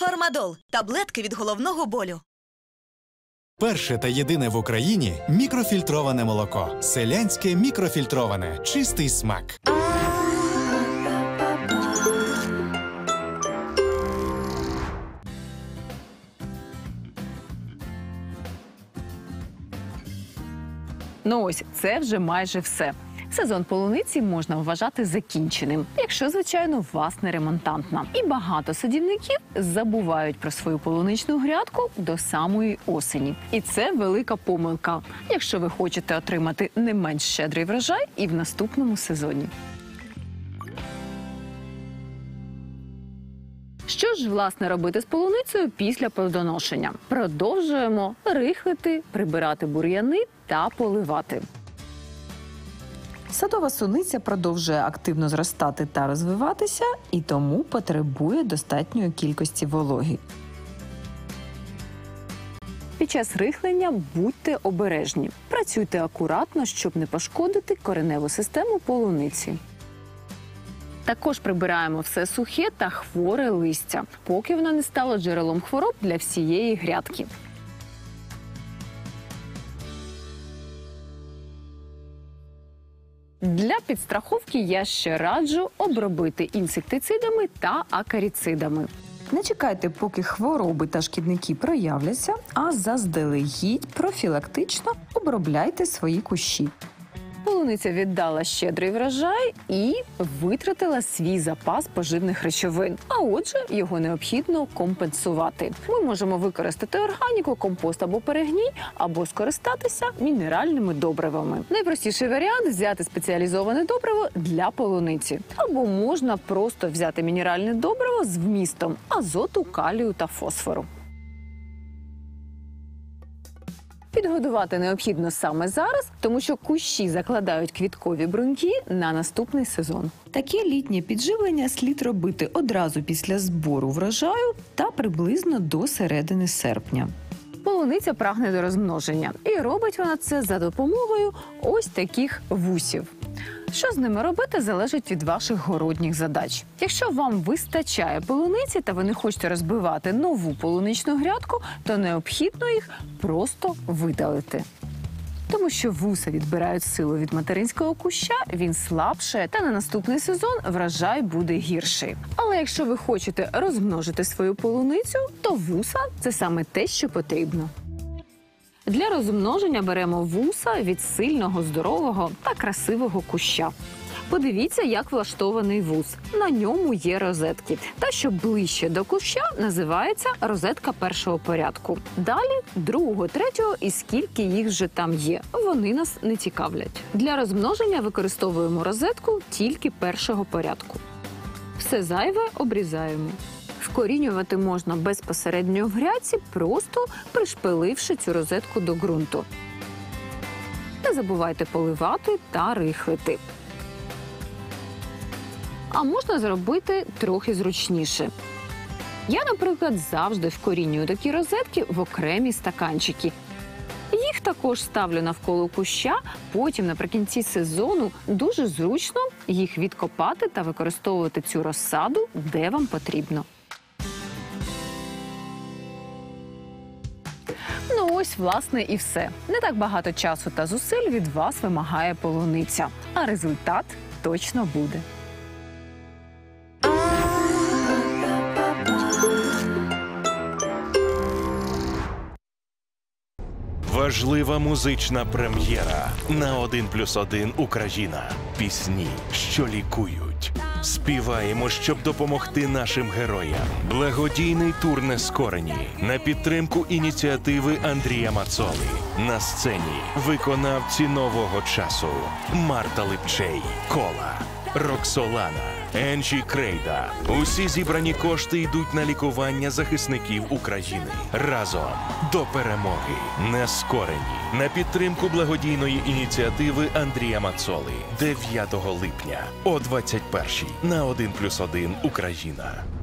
Фармадол – таблетки від головного болю. Перше та єдине в Україні мікрофільтроване молоко. Селянське мікрофільтроване. Чистий смак. Ну ось, це вже майже все. Сезон полуниці можна вважати закінченим, якщо, звичайно, вас не ремонтантна. І багато садівників забувають про свою полуничну грядку до самої осені. І це велика помилка, якщо ви хочете отримати не менш щедрий врожай і в наступному сезоні. Що ж, власне, робити з полуницею після плодоношення? Продовжуємо рихлити, прибирати бур'яни та поливати. Садова суниця продовжує активно зростати та розвиватися, і тому потребує достатньої кількості вологи. Під час рихлення будьте обережні. Працюйте акуратно, щоб не пошкодити кореневу систему полуниці. Також прибираємо все сухе та хворе листя, поки воно не стало джерелом хвороб для всієї грядки. Для підстраховки я ще раджу обробити інсектицидами та акарицидами. Не чекайте, поки хвороби та шкідники проявляться, а заздалегідь профілактично обробляйте свої кущі. Полуниця віддала щедрий врожай і витратила свій запас поживних речовин. А отже, його необхідно компенсувати. Ми можемо використати органіку, компост або перегній, або скористатися мінеральними добривами. Найпростіший варіант – взяти спеціалізоване добриво для полуниці. Або можна просто взяти мінеральне добриво з вмістом азоту, калію та фосфору. Підгодувати необхідно саме зараз, тому що кущі закладають квіткові бруньки на наступний сезон. Таке літнє підживлення слід робити одразу після збору врожаю та приблизно до середини серпня. Полуниця прагне до розмноження, і робить вона це за допомогою ось таких вусів. Що з ними робити, залежить від ваших городніх задач. Якщо вам вистачає полуниці та ви не хочете розбивати нову полуничну грядку, то необхідно їх просто видалити. Тому що вуса відбирають силу від материнського куща, він слабшає, та на наступний сезон врожай буде гірший. Але якщо ви хочете розмножити свою полуницю, то вуса – це саме те, що потрібно. Для розмноження беремо вуса від сильного, здорового та красивого куща. Подивіться, як влаштований вус. На ньому є розетки. Та, що ближче до куща, називається розетка першого порядку. Далі другого, третього і скільки їх вже там є. Вони нас не цікавлять. Для розмноження використовуємо розетку тільки першого порядку. Все зайве обрізаємо. Вкорінювати можна безпосередньо в грядці, просто пришпиливши цю розетку до ґрунту. Не забувайте поливати та рихлити. А можна зробити трохи зручніше. Я, наприклад, завжди вкорінюю такі розетки в окремі стаканчики. Їх також ставлю навколо куща, потім наприкінці сезону дуже зручно їх відкопати та використовувати цю розсаду, де вам потрібно. Ну ось, власне, і все. Не так багато часу та зусиль від вас вимагає полуниця. А результат точно буде. Важлива музична прем'єра на 1+1 Україна. Пісні, що лікують. Співаємо, щоб допомогти нашим героям. Благодійний тур «Нескорені» на підтримку ініціативи Андрія Мацоли. На сцені виконавці нового часу. Марта Липчей, Кола, Роксолана, Енджі Крейда. Усі зібрані кошти йдуть на лікування захисників України. Разом до перемоги. Нескорені. На підтримку благодійної ініціативи Андрія Мацоли. 9 липня о 21:00 на 1+1 Україна.